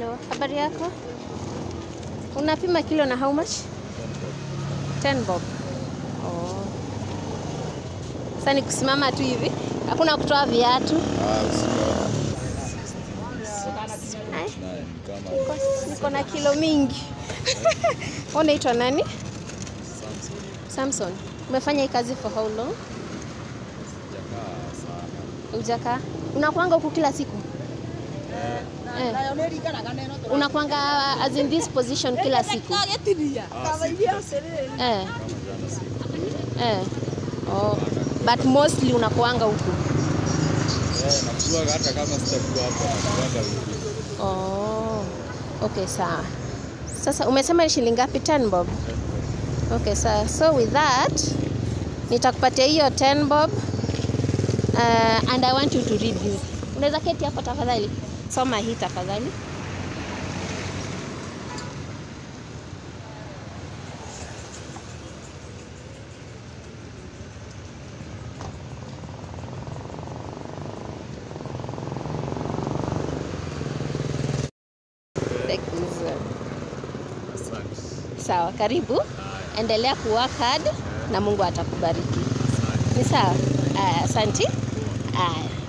Hello, habari yako? Unapima kilo na how much? 10 bob. Oh. Sasa ni kusimama tu hivi. Hakuna kutoa viatu. Niko na kilo mingi. Unaitwa nani? Samson. Umefanya hii kazi for how long? Hujakaa. Unakuanga huku kila siku? Unakuanga as in this position kila siku? Oh, but mostly unakuanga huku? Nakuanga hata kama sitakuwa hapa nakuanga huku. Oh, okay, sawa. Sasa umesema ni shilingi ngapi? 10 bob? Okay, so with that nitakupatia hiyo 10 bob and I want you to read this. Unaweza keti hapo tafadhali? Soma hii tafadhali. Sawa, karibu. Endelea kuwork hard na Mungu atakubariki. Ni sawa? Asante.